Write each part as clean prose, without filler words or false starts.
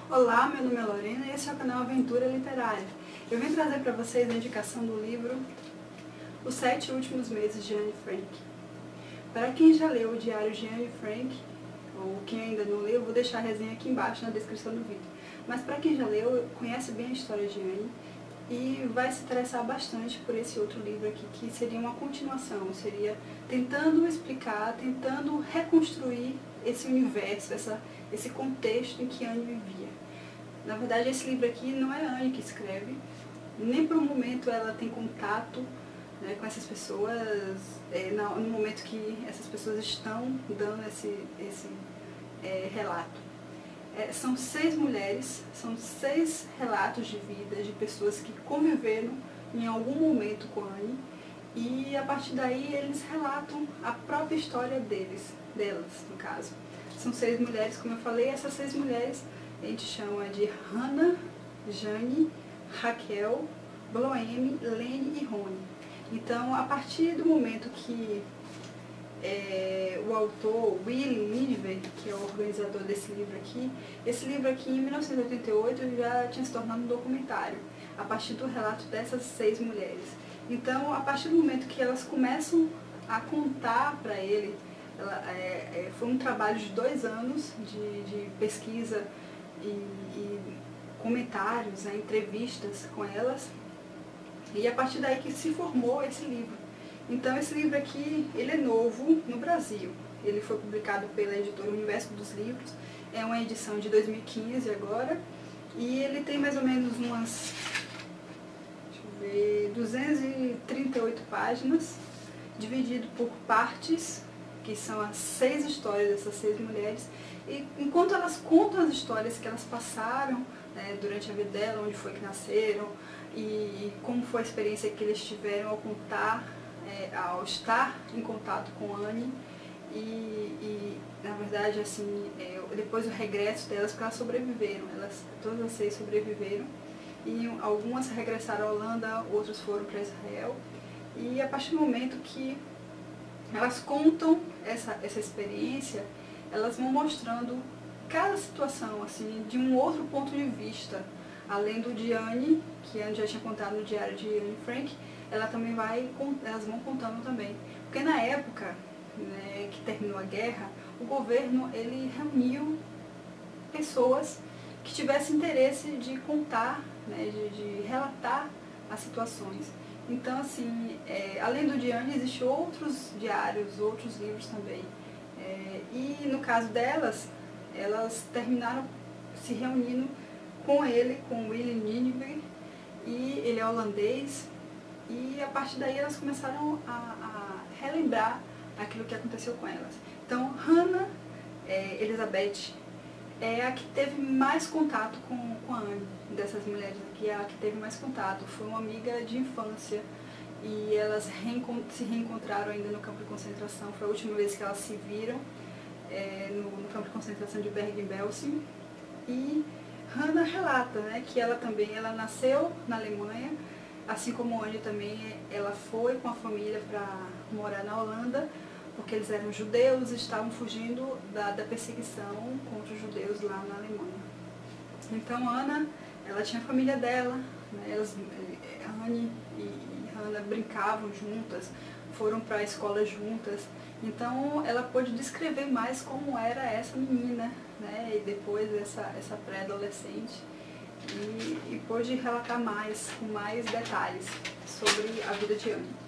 Olá, meu nome é Lorena e esse é o canal Aventura Literária. Eu vim trazer para vocês a indicação do livro Os 7 Últimos Meses de Anne Frank. Para quem já leu o Diário de Anne Frank, ou quem ainda não leu, vou deixar a resenha aqui embaixo na descrição do vídeo. Mas para quem já leu, conhece bem a história de Anne e vai se interessar bastante por esse outro livro aqui, que seria uma continuação, seria tentando explicar, tentando reconstruir esse universo, esse contexto em que Anne vivia. Na verdade, esse livro aqui não é Anne que escreve, nem por um momento ela tem contato, né, com essas pessoas, no momento que essas pessoas estão dando esse relato. São 6 mulheres, são 6 relatos de vida de pessoas que conviveram em algum momento com Anne, e a partir daí eles relatam a própria história delas, no caso. São 6 mulheres, como eu falei, essas 6 mulheres a gente chama de Hannah, Jane, Raquel, Bloeme, Lene e Rony. Então, a partir do momento que o autor Willie Niven, que é o organizador desse livro aqui, esse livro aqui em 1988 já tinha se tornado um documentário, a partir do relato dessas 6 mulheres. Então, a partir do momento que elas começam a contar para ele, foi um trabalho de 2 anos de pesquisa e comentários, entrevistas com elas, e a partir daí que se formou esse livro. Então esse livro aqui, ele é novo no Brasil, ele foi publicado pela editora Universo dos Livros, é uma edição de 2015 agora, e ele tem mais ou menos umas 238 páginas, dividido por partes, que são as 6 histórias dessas 6 mulheres, e enquanto elas contam as histórias que elas passaram, né, durante a vida dela, onde foi que nasceram, e como foi a experiência que eles tiveram ao contar, ao estar em contato com Anne, e na verdade, assim, depois do regresso delas, porque elas sobreviveram, todas as 6 sobreviveram, e algumas regressaram à Holanda, outras foram para Israel, e a partir do momento que elas contam essa experiência, elas vão mostrando cada situação, assim, de um outro ponto de vista, além do de Anne, que Anne já tinha contado no Diário de Anne Frank, elas vão contando também. Porque na época, né, que terminou a guerra, o governo ele reuniu pessoas que tivessem interesse de contar, né, de relatar as situações. Então, assim, além do de Anne, existem outros diários, outros livros também. E no caso delas, elas terminaram se reunindo com ele, com Willie Niven, e ele é holandês, e a partir daí elas começaram a relembrar aquilo que aconteceu com elas. Então, Hannah Elizabeth é a que teve mais contato com a Anne, dessas mulheres aqui, é a que teve mais contato, foi uma amiga de infância, e elas se reencontraram ainda no campo de concentração, foi a última vez que elas se viram, no campo de concentração de Bergen-Belsen. E Hannah relata, né, que ela nasceu na Alemanha, assim como Anne também, ela foi com a família para morar na Holanda, porque eles eram judeus e estavam fugindo da perseguição contra os judeus lá na Alemanha. Então Anna, ela tinha a família dela, né, Anne e Hannah brincavam juntas, foram para a escola juntas, então ela pôde descrever mais como era essa menina, né, e depois essa pré-adolescente, e pôde relatar mais, com mais detalhes sobre a vida de Anne.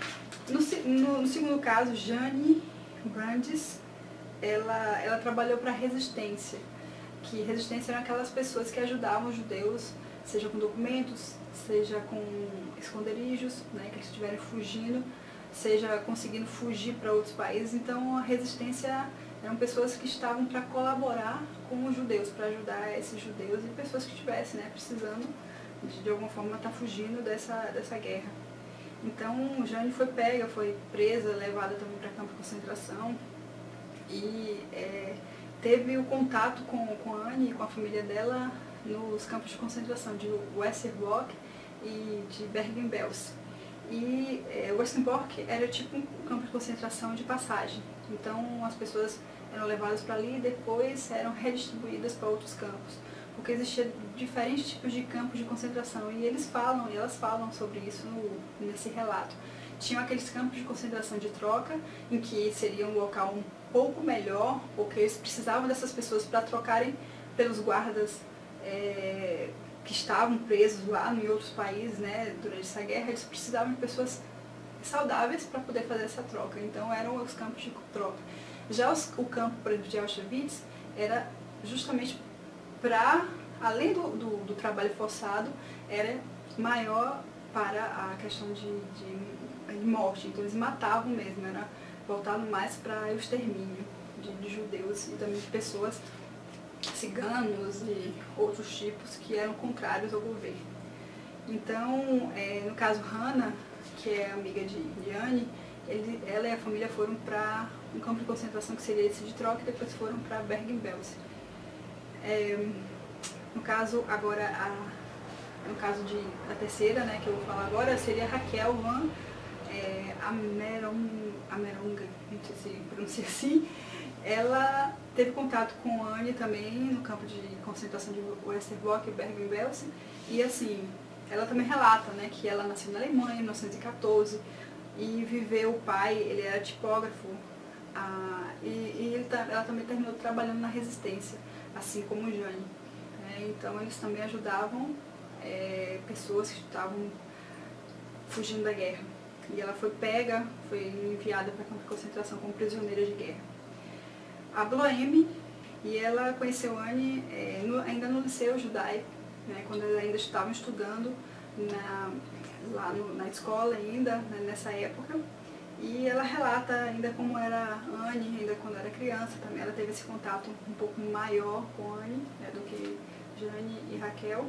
No segundo caso, Jane Brandes, ela trabalhou para a Resistência, que Resistência eram aquelas pessoas que ajudavam os judeus, seja com documentos, seja com esconderijos, né, que eles estiverem fugindo, seja conseguindo fugir para outros países. Então a Resistência eram pessoas que estavam para colaborar com os judeus, para ajudar esses judeus e pessoas que estivessem, né, precisando de alguma forma estar fugindo dessa guerra. Então Jane foi pega, foi presa, levada também para campo de concentração, e teve o contato com Anne e com a família dela nos campos de concentração de Westerbork e de Bergen-Belsen. E Westerbork era tipo um campo de concentração de passagem, então as pessoas eram levadas para ali e depois eram redistribuídas para outros campos. porque existia diferentes tipos de campos de concentração, e eles falam, e elas falam sobre isso nesse relato. Tinham aqueles campos de concentração de troca, em que seria um local um pouco melhor, porque eles precisavam dessas pessoas para trocarem pelos guardas que estavam presos lá em outros países, né, durante essa guerra. Eles precisavam de pessoas saudáveis para poder fazer essa troca, então eram os campos de troca. Já o campo, por exemplo, de Auschwitz, era justamente para, além do trabalho forçado, era maior para a questão de morte, então eles matavam mesmo, era voltado mais para o extermínio de judeus e também de pessoas, ciganos e outros tipos que eram contrários ao governo. Então, no caso Hannah, que é amiga de Anne, ela e a família foram para um campo de concentração que seria esse de troca, e depois foram para Bergen-Belsen. No caso, agora, no caso da terceira, né, que eu vou falar agora, seria Raquel Van Amerongen, não sei se pronuncia assim. Ela teve contato com Anne também no campo de concentração de Westerbork e Bergen-Belsen, e assim, ela também relata, né, que ela nasceu na Alemanha em 1914 e viveu, o pai, ele era tipógrafo, ela também terminou trabalhando na resistência, assim como o Jane. Então eles também ajudavam pessoas que estavam fugindo da guerra. E ela foi enviada para campo de concentração como prisioneira de guerra. A Bloem, e ela conheceu Anne ainda no liceu judaico, né, quando eles ainda estavam estudando lá na escola ainda, né, nessa época. E ela relata ainda como era Anne, ainda quando era criança, também ela teve esse contato um pouco maior com Anne, né, do que Jane e Raquel.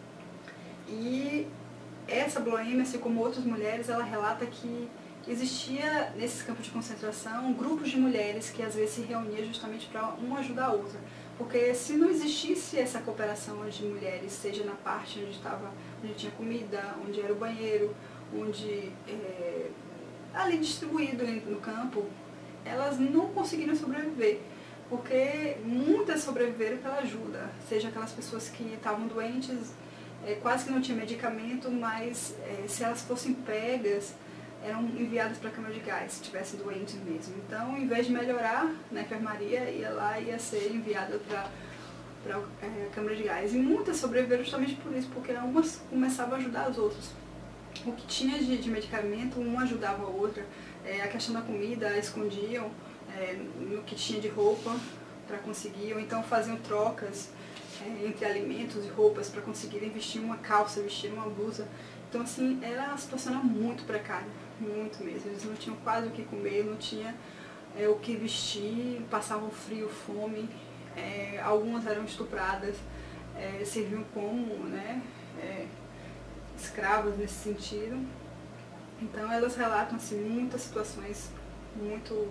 E essa Bloem, assim como outras mulheres, ela relata que existia nesses campos de concentração grupos de mulheres que às vezes se reuniam justamente para uma ajudar a outra. Porque se não existisse essa cooperação de mulheres, seja na parte onde tinha comida, onde era o banheiro, onde ali distribuído no campo, elas não conseguiram sobreviver. Porque muitas sobreviveram pela ajuda, seja aquelas pessoas que estavam doentes, quase que não tinha medicamento, mas se elas fossem pegas, eram enviadas para a câmara de gás, se estivessem doentes mesmo. Então, em vez de melhorar na enfermaria, ia ser enviada para a câmara de gás. E muitas sobreviveram justamente por isso, porque umas começavam a ajudar as outras. O que tinha de medicamento, uma ajudava a outra. A questão da comida, escondiam no que tinha de roupa para conseguir, ou então faziam trocas entre alimentos e roupas para conseguirem vestir uma calça, vestir uma blusa. Então, assim, a situação era muito precária, muito mesmo. Eles não tinham quase o que comer, não tinha o que vestir, passavam frio, fome, algumas eram estupradas, serviam como, né, escravas nesse sentido. Então, elas relatam, assim, muitas situações muito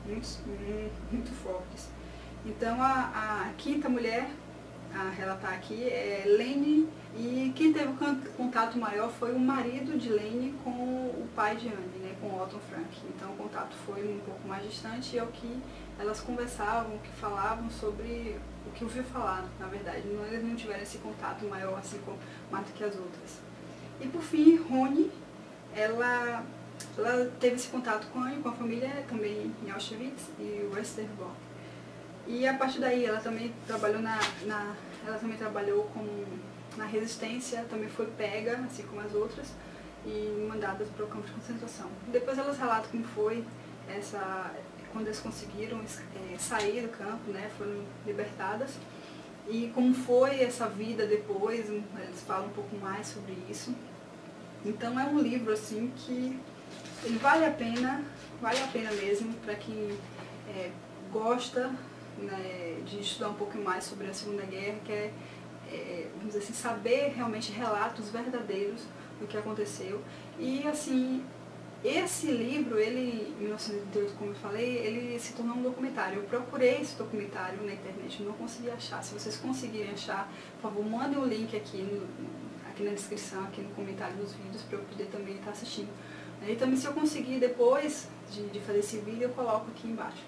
fortes. Então, a quinta mulher a relatar aqui é Lene, e quem teve o contato maior foi o marido de Lene com o pai de Anne, né, com Otto Frank. Então o contato foi um pouco mais distante, e é o que elas conversavam, que falavam sobre o que ouviu falar, na verdade. Eles não tiveram esse contato maior assim mais do que as outras. E por fim, Rony, ela teve esse contato com Anne, com a família também em Auschwitz e Westerbork. E a partir daí ela também trabalhou ela também trabalhou na resistência, também foi pega, assim como as outras, e mandadas para o campo de concentração. Depois elas relatam como foi quando eles conseguiram sair do campo, né, foram libertadas, e como foi essa vida depois. Eles falam um pouco mais sobre isso. Então é um livro assim que ele vale a pena mesmo para quem gosta, né, de estudar um pouco mais sobre a Segunda Guerra, quer vamos dizer assim, saber realmente relatos verdadeiros do que aconteceu. E assim, esse livro, ele, em 1988, como eu falei, ele se tornou um documentário. Eu procurei esse documentário na internet, não consegui achar. Se vocês conseguirem achar, por favor, mandem o link aqui na descrição, aqui no comentário dos vídeos, para eu poder também estar assistindo. E também, se eu conseguir depois de fazer esse vídeo, eu coloco aqui embaixo.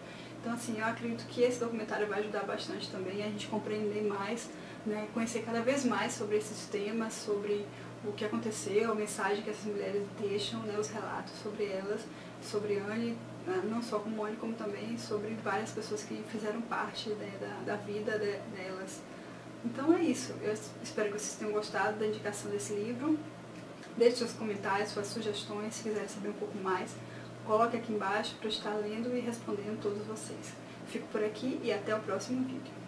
Então, assim, eu acredito que esse documentário vai ajudar bastante também a gente compreender mais, né, conhecer cada vez mais sobre esses temas, sobre o que aconteceu, a mensagem que essas mulheres deixam, né, os relatos sobre elas, sobre Anne, não só como Anne, como também sobre várias pessoas que fizeram parte, né, da vida delas. Então é isso, eu espero que vocês tenham gostado da indicação desse livro. Deixe seus comentários, suas sugestões, se quiserem saber um pouco mais, coloque aqui embaixo para eu estar lendo e respondendo todos vocês. Fico por aqui e até o próximo vídeo.